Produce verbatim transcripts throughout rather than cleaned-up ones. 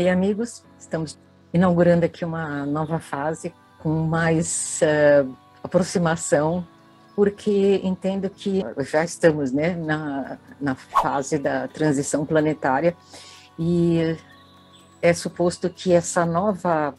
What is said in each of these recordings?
Oi, amigos. Estamos inaugurando aqui uma nova fase com mais uh, aproximação, porque entendo que já estamos, né, na, na fase da transição planetária e é suposto que essa nova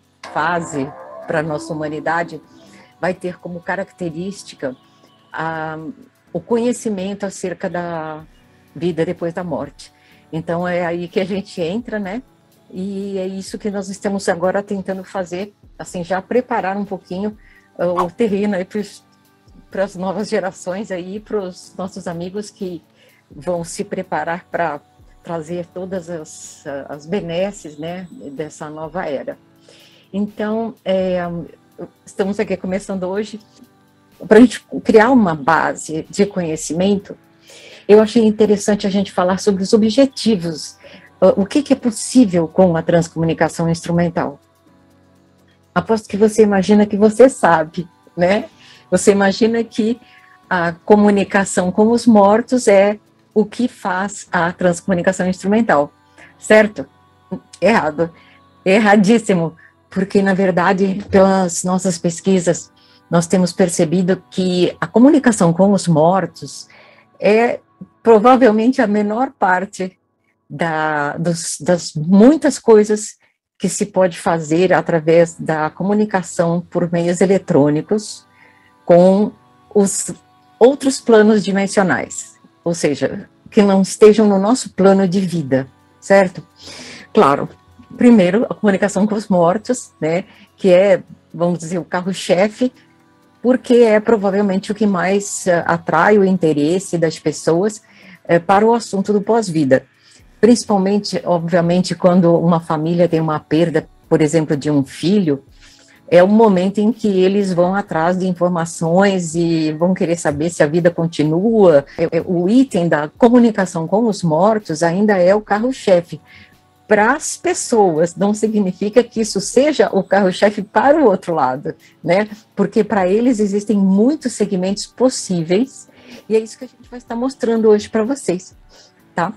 fase para a nossa humanidade vai ter como característica a, o conhecimento acerca da vida depois da morte. Então é aí que a gente entra, né? E é isso que nós estamos agora tentando fazer, assim, já preparar um pouquinho uh, o terreno aí para as novas gerações aí, para os nossos amigos que vão se preparar para trazer todas as, as benesses, né, dessa nova era. Então, é, estamos aqui começando hoje, para a gente criar uma base de conhecimento. Eu achei interessante a gente falar sobre os objetivos, o que, que é possível com a transcomunicação instrumental. Aposto que você imagina que você sabe, né? Você imagina que a comunicação com os mortos é o que faz a transcomunicação instrumental, certo? Errado, erradíssimo, porque na verdade, pelas nossas pesquisas, nós temos percebido que a comunicação com os mortos é provavelmente a menor parte da, dos, das muitas coisas que se pode fazer através da comunicação por meios eletrônicos com os outros planos dimensionais, ou seja, que não estejam no nosso plano de vida, certo? Claro, primeiro, a comunicação com os mortos, né, que é, vamos dizer, o carro-chefe, porque é provavelmente o que mais uh, atrai o interesse das pessoas uh, para o assunto do pós-vida. Principalmente, obviamente, quando uma família tem uma perda, por exemplo, de um filho, é o momento em que eles vão atrás de informações e vão querer saber se a vida continua. O item da comunicação com os mortos ainda é o carro-chefe. Para as pessoas, não significa que isso seja o carro-chefe para o outro lado, né? Porque para eles existem muitos segmentos possíveis, e é isso que a gente vai estar mostrando hoje para vocês, tá?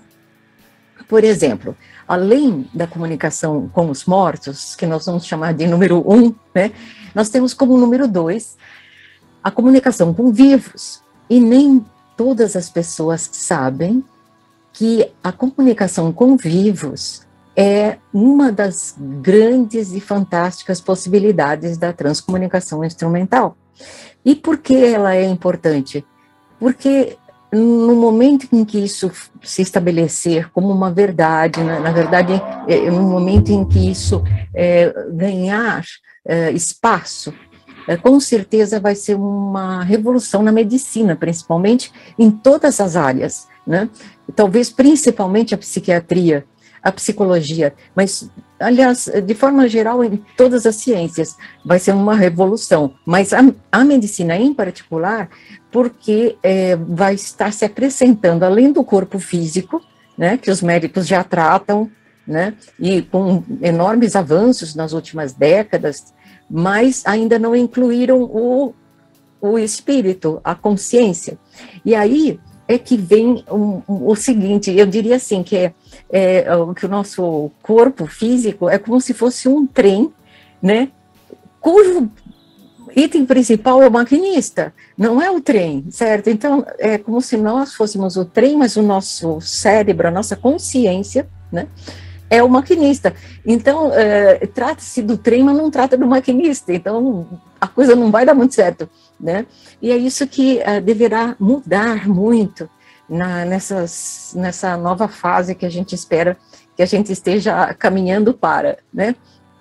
Por exemplo, além da comunicação com os mortos, que nós vamos chamar de número um, né? Nós temos como número dois a comunicação com vivos, e nem todas as pessoas sabem que a comunicação com vivos é uma das grandes e fantásticas possibilidades da transcomunicação instrumental. E por que ela é importante? Porque no momento em que isso se estabelecer como uma verdade, na, na verdade, é, no momento em que isso é, ganhar é, espaço, é, com certeza vai ser uma revolução na medicina, principalmente em todas as áreas, né? Talvez principalmente a psiquiatria, a psicologia, mas, aliás, de forma geral, em todas as ciências, vai ser uma revolução, mas a, a medicina em particular, porque é, vai estar se acrescentando, além do corpo físico, né, que os médicos já tratam, né, e com enormes avanços nas últimas décadas, mas ainda não incluíram o, o espírito, a consciência. E aí é que vem um, um, o seguinte, eu diria assim, que é É, que o nosso corpo físico é como se fosse um trem, né, cujo item principal é o maquinista, não é o trem, certo? Então, é como se nós fôssemos o trem, mas o nosso cérebro, a nossa consciência, né, é o maquinista. Então, é, trata-se do trem, mas não trata do maquinista, então a coisa não vai dar muito certo, né? E é isso que é, deverá mudar muito Na, nessas, nessa nova fase que a gente espera que a gente esteja caminhando para, né?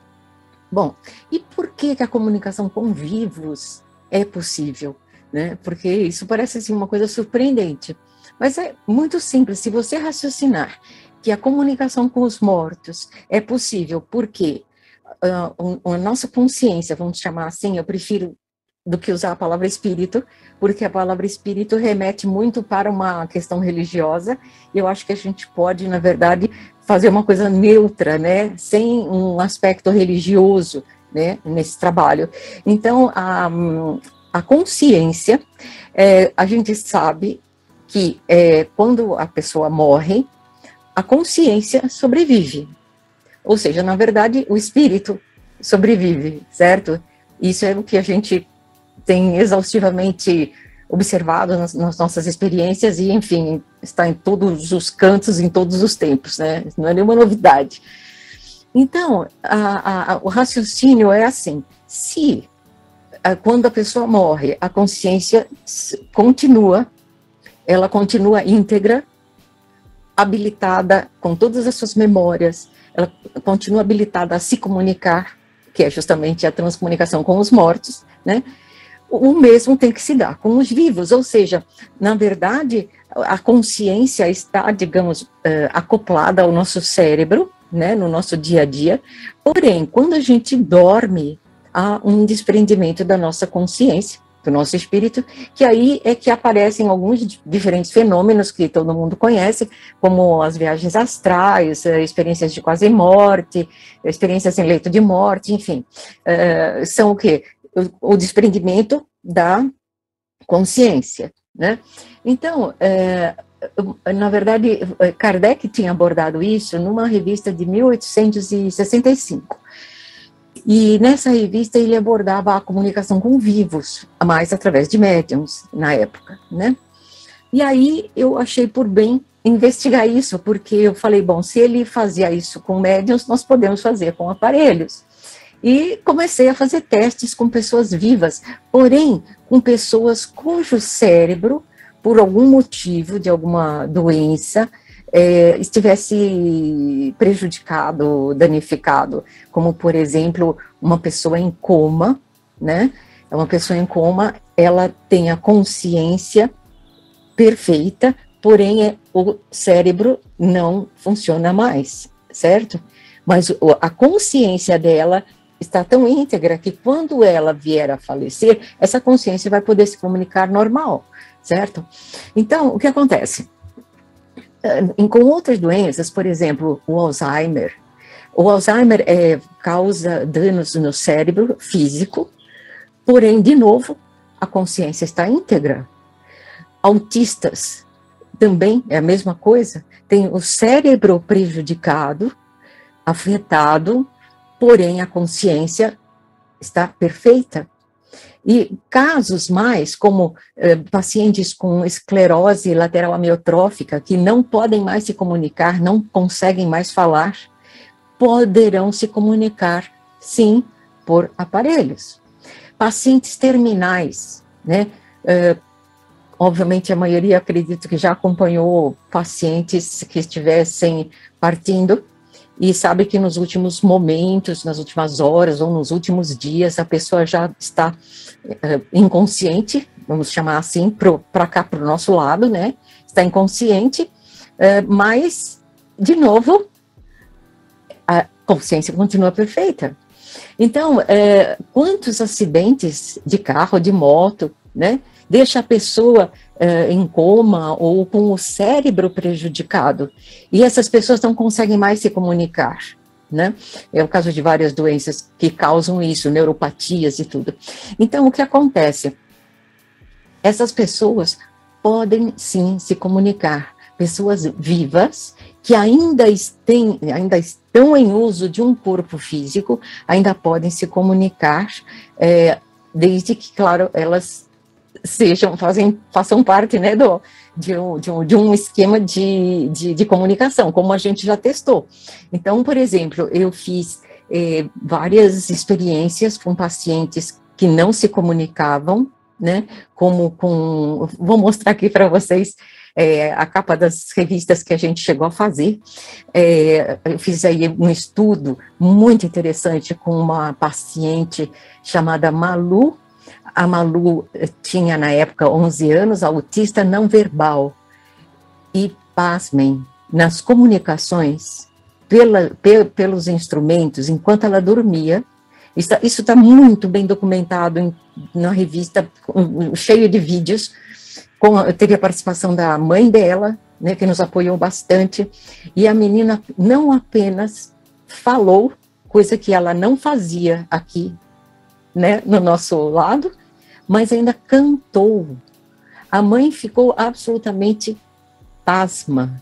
Bom, e por que que a comunicação com vivos é possível, né? Porque isso parece assim uma coisa surpreendente, mas é muito simples. Se você raciocinar que a comunicação com os mortos é possível porque uh, a nossa consciência, vamos chamar assim, eu prefiro do que usar a palavra espírito, porque a palavra espírito remete muito para uma questão religiosa, e eu acho que a gente pode, na verdade, fazer uma coisa neutra, né, sem um aspecto religioso, né, nesse trabalho. Então, a, a consciência, é, a gente sabe que é, quando a pessoa morre, a consciência sobrevive. Ou seja, na verdade, o espírito sobrevive, certo? Isso é o que a gente tem exaustivamente observado nas, nas nossas experiências e, enfim, está em todos os cantos, em todos os tempos, né? Não é nenhuma novidade. Então, a, a, o raciocínio é assim, se a, quando a pessoa morre, a consciência continua, ela continua íntegra, habilitada com todas as suas memórias, ela continua habilitada a se comunicar, que é justamente a transcomunicação com os mortos, né? O mesmo tem que se dar com os vivos, ou seja, na verdade, a consciência está, digamos, acoplada ao nosso cérebro, né, no nosso dia a dia, porém, quando a gente dorme, há um desprendimento da nossa consciência, do nosso espírito, que aí é que aparecem alguns diferentes fenômenos que todo mundo conhece, como as viagens astrais, experiências de quase morte, experiências em leito de morte, enfim, uh, são o quê? O, o desprendimento da consciência, né? Então, é, na verdade, Kardec tinha abordado isso numa revista de mil oitocentos e sessenta e cinco. E nessa revista ele abordava a comunicação com vivos, mais através de médiums, na época, né? E aí eu achei por bem investigar isso, porque eu falei, bom, se ele fazia isso com médiums, nós podemos fazer com aparelhos. E comecei a fazer testes com pessoas vivas, porém, com pessoas cujo cérebro, por algum motivo, de alguma doença, é, estivesse prejudicado, danificado, como, por exemplo, uma pessoa em coma, né? Uma pessoa em coma, ela tem a consciência perfeita, porém é, o cérebro não funciona mais, certo? Mas a consciência dela está tão íntegra que quando ela vier a falecer, essa consciência vai poder se comunicar normal, certo? Então, o que acontece? Com outras doenças, por exemplo, o Alzheimer, o Alzheimer é, causa danos no cérebro físico, porém, de novo, a consciência está íntegra. Autistas também é a mesma coisa, tem o cérebro prejudicado, afetado, porém a consciência está perfeita. E casos mais, como eh, pacientes com esclerose lateral amiotrófica, que não podem mais se comunicar, não conseguem mais falar, poderão se comunicar, sim, por aparelhos. Pacientes terminais, né? Eh, obviamente a maioria, acredito que já acompanhou pacientes que estivessem partindo, e sabe que nos últimos momentos, nas últimas horas ou nos últimos dias, a pessoa já está uh, inconsciente, vamos chamar assim, para cá, para o nosso lado, né? Está inconsciente, uh, mas, de novo, a consciência continua perfeita. Então, uh, quantos acidentes de carro, de moto, né? Deixa a pessoa uh, em coma ou com o cérebro prejudicado, e essas pessoas não conseguem mais se comunicar, né? É o caso de várias doenças que causam isso, neuropatias e tudo. Então, o que acontece? Essas pessoas podem, sim, se comunicar, pessoas vivas, que ainda, estem, ainda estão em uso de um corpo físico, ainda podem se comunicar, é, desde que, claro, elas sejam, fazem, façam parte, né, do, de, um, de, um, de um esquema de, de, de comunicação, como a gente já testou. Então, por exemplo, eu fiz eh, várias experiências com pacientes que não se comunicavam, né, como com, vou mostrar aqui para vocês é, a capa das revistas que a gente chegou a fazer. É, eu fiz aí um estudo muito interessante com uma paciente chamada Malu. A Malu tinha, na época, onze anos, autista não verbal. E, pasmem, nas comunicações, pela, pe, pelos instrumentos, enquanto ela dormia, isso está muito bem documentado em, na revista, um, cheio de vídeos, com, teve a participação da mãe dela, né, que nos apoiou bastante, e a menina não apenas falou, coisa que ela não fazia aqui, né, no nosso lado, mas ainda cantou. A mãe ficou absolutamente pasma,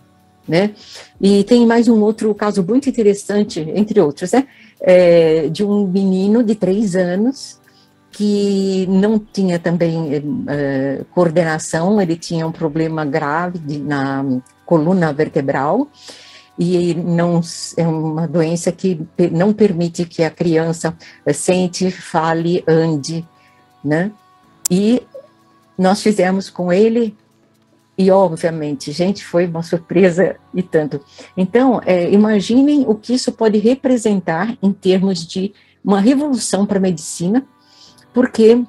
né? E tem mais um outro caso muito interessante, entre outros, né? É, de um menino de três anos que não tinha também é, coordenação, ele tinha um problema grave de, na coluna vertebral, e não, é uma doença que não permite que a criança sente, fale, ande, né? E nós fizemos com ele, e obviamente, gente, foi uma surpresa e tanto. Então, é, imaginem o que isso pode representar em termos de uma revolução para a medicina, porque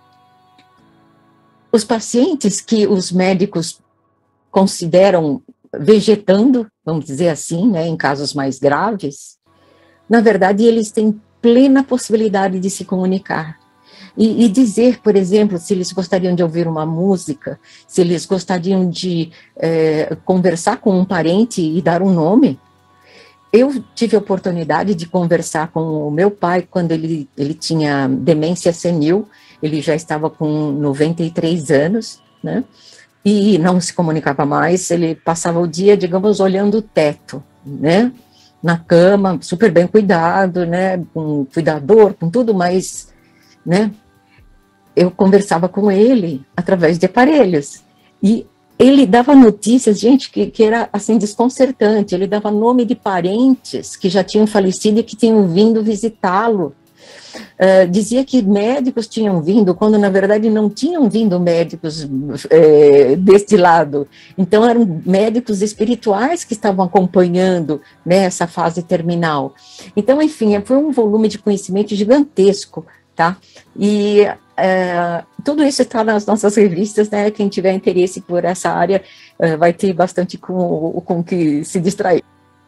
os pacientes que os médicos consideram vegetando, vamos dizer assim, né, em casos mais graves, na verdade, eles têm plena possibilidade de se comunicar. E, e dizer, por exemplo, se eles gostariam de ouvir uma música, se eles gostariam de é, conversar com um parente e dar um nome. Eu tive a oportunidade de conversar com o meu pai quando ele, ele tinha demência senil, ele já estava com noventa e três anos, né? E não se comunicava mais, ele passava o dia, digamos, olhando o teto, né? Na cama, super bem cuidado, né? Com cuidador, com tudo, mas, né? Eu conversava com ele através de aparelhos, e ele dava notícias, gente, que, que era, assim, desconcertante. Ele dava nome de parentes que já tinham falecido e que tinham vindo visitá-lo. Uh, dizia que médicos tinham vindo, quando, na verdade, não tinham vindo médicos é, deste lado. Então, eram médicos espirituais que estavam acompanhando, né, essa fase terminal. Então, enfim, foi um volume de conhecimento gigantesco, tá? E é, tudo isso está nas nossas revistas, né? Quem tiver interesse por essa área é, vai ter bastante com com que se distrair.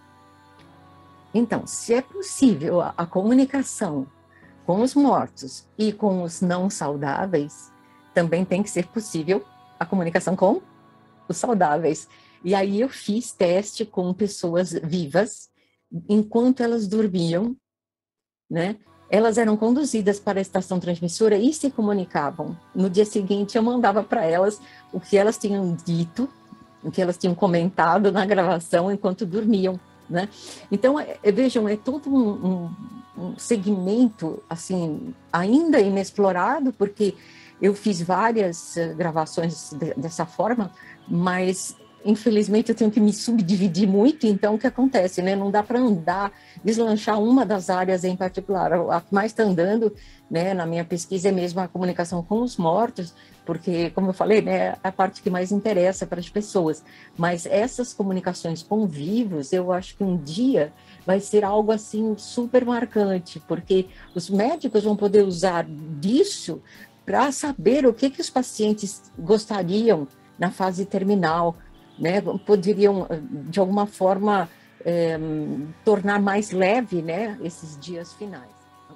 Então, se é possível a, a comunicação com os mortos e com os não saudáveis, também tem que ser possível a comunicação com os saudáveis. E aí eu fiz teste com pessoas vivas, enquanto elas dormiam, né? Elas eram conduzidas para a estação transmissora e se comunicavam. No dia seguinte, eu mandava para elas o que elas tinham dito, o que elas tinham comentado na gravação enquanto dormiam, né? Então, é, vejam, é todo um, um, um segmento, assim, ainda inexplorado, porque eu fiz várias uh, gravações de, dessa forma, mas infelizmente eu tenho que me subdividir muito. Então o que acontece, né? Não dá para andar, deslanchar uma das áreas em particular. A que mais está andando, né, na minha pesquisa é mesmo a comunicação com os mortos, porque, como eu falei, né, é a parte que mais interessa para as pessoas. Mas essas comunicações com vivos, eu acho que um dia vai ser algo assim super marcante, porque os médicos vão poder usar disso para saber o que que os pacientes gostariam na fase terminal, né, poderiam, de alguma forma, é, tornar mais leve, né, esses dias finais.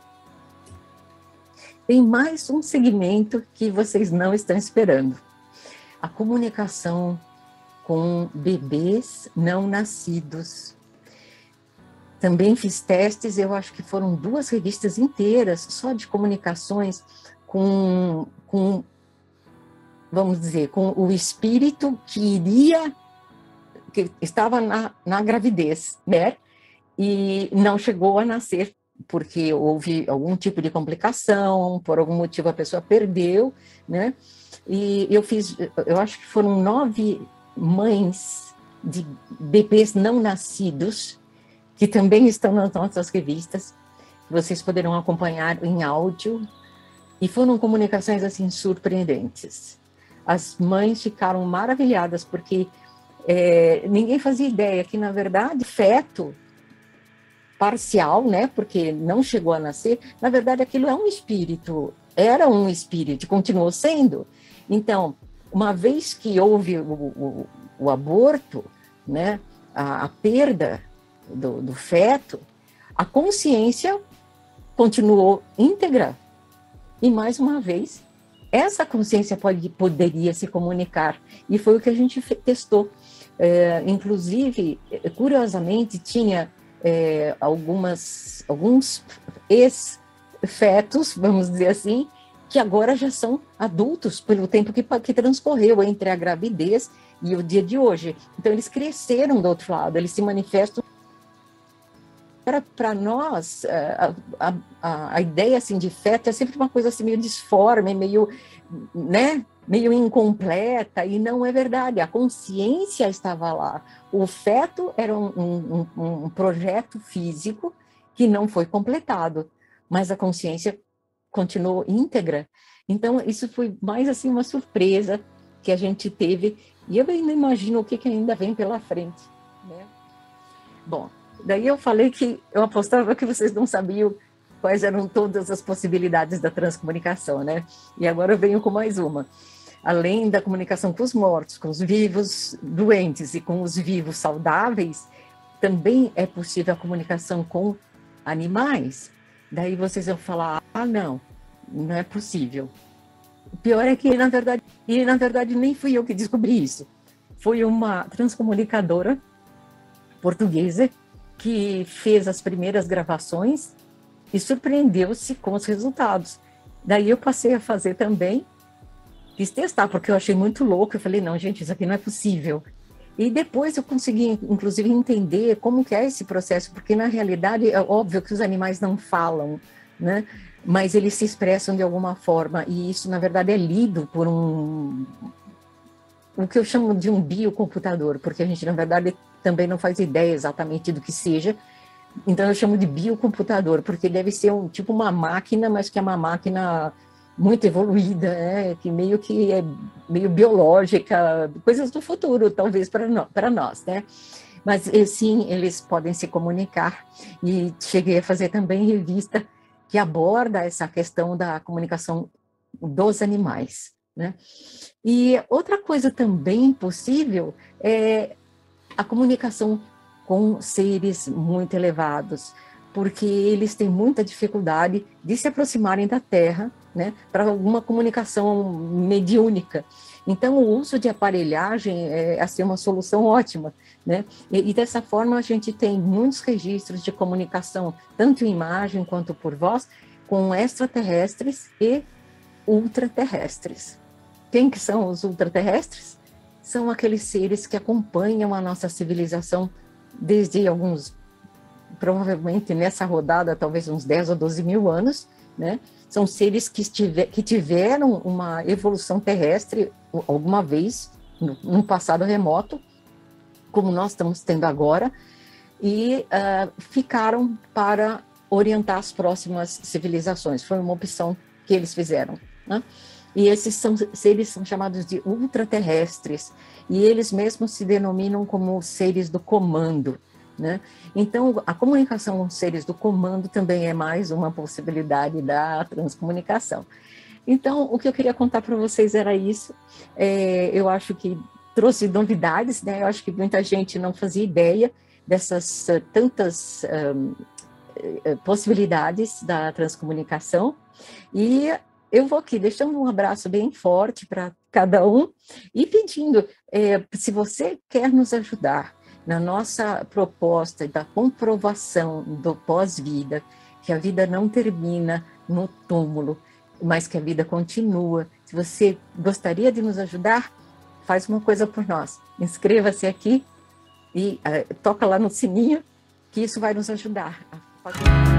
Tem mais um segmento que vocês não estão esperando. A comunicação com bebês não nascidos. Também fiz testes, eu acho que foram duas revistas inteiras só de comunicações com... com vamos dizer, com o espírito que iria, que estava na, na gravidez, né? E não chegou a nascer, porque houve algum tipo de complicação, por algum motivo a pessoa perdeu, né? E eu fiz, eu acho que foram nove mães de bebês não nascidos, que também estão nas nossas revistas, que vocês poderão acompanhar em áudio, e foram comunicações, assim, surpreendentes. As mães ficaram maravilhadas, porque é, ninguém fazia ideia que, na verdade, feto parcial, né, porque não chegou a nascer, na verdade, aquilo é um espírito, era um espírito, continuou sendo. Então, uma vez que houve o, o, o aborto, né, a, a perda do, do feto, a consciência continuou íntegra. E, mais uma vez, essa consciência pode, poderia se comunicar, e foi o que a gente testou. É, inclusive, curiosamente, tinha é, algumas, alguns ex-fetos, vamos dizer assim, que agora já são adultos pelo tempo que, que transcorreu entre a gravidez e o dia de hoje. Então, eles cresceram do outro lado, eles se manifestam. Para nós, a, a, a, a ideia assim, de feto é sempre uma coisa assim, meio disforme, meio, né, meio incompleta, e não é verdade. A consciência estava lá. O feto era um, um, um projeto físico que não foi completado, mas a consciência continuou íntegra. Então, isso foi mais assim uma surpresa que a gente teve, e eu ainda imagino o que, que ainda vem pela frente, né? Bom, daí eu falei que eu apostava que vocês não sabiam quais eram todas as possibilidades da transcomunicação, né? E agora eu venho com mais uma. Além da comunicação com os mortos, com os vivos doentes e com os vivos saudáveis, também é possível a comunicação com animais. Daí vocês vão falar, ah, não, não é possível. O pior é que, na verdade, e na verdade nem fui eu que descobri isso. Foi uma transcomunicadora portuguesa que fez as primeiras gravações e surpreendeu-se com os resultados. Daí eu passei a fazer também, quis testar, porque eu achei muito louco. Eu falei, não, gente, isso aqui não é possível. E depois eu consegui, inclusive, entender como que é esse processo, porque, na realidade, é óbvio que os animais não falam, né? Mas eles se expressam de alguma forma, e isso, na verdade, é lido por um... o que eu chamo de um biocomputador, porque a gente, na verdade, também não faz ideia exatamente do que seja. Então, eu chamo de biocomputador, porque deve ser um, tipo uma máquina, mas que é uma máquina muito evoluída, né? Que meio que é meio biológica, coisas do futuro, talvez, para no, para nós, né? Mas, sim, eles podem se comunicar, e cheguei a fazer também revista que aborda essa questão da comunicação dos animais, né? E outra coisa também possível é a comunicação com seres muito elevados, porque eles têm muita dificuldade de se aproximarem da Terra, né, para alguma comunicação mediúnica. Então, o uso de aparelhagem é assim, uma solução ótima, né? E, e dessa forma a gente tem muitos registros de comunicação, tanto em imagem quanto por voz, com extraterrestres e ultraterrestres. Quem que são os ultraterrestres? São aqueles seres que acompanham a nossa civilização desde alguns, provavelmente nessa rodada, talvez uns dez ou doze mil anos, né? São seres que, estiver, que tiveram uma evolução terrestre alguma vez, no, num passado remoto, como nós estamos tendo agora, e uh, ficaram para orientar as próximas civilizações. Foi uma opção que eles fizeram, né? E esses são, seres são chamados de ultraterrestres, e eles mesmos se denominam como seres do comando, né? Então, a comunicação com seres do comando também é mais uma possibilidade da transcomunicação. Então, o que eu queria contar para vocês era isso. É, eu acho que trouxe novidades, né? Eu acho que muita gente não fazia ideia dessas uh, tantas um, uh, possibilidades da transcomunicação, e eu vou aqui deixando um abraço bem forte para cada um e pedindo, é, se você quer nos ajudar na nossa proposta da comprovação do pós-vida, que a vida não termina no túmulo, mas que a vida continua. Se você gostaria de nos ajudar, faz uma coisa por nós. Inscreva-se aqui e uh, toca lá no sininho, que isso vai nos ajudar a fazer...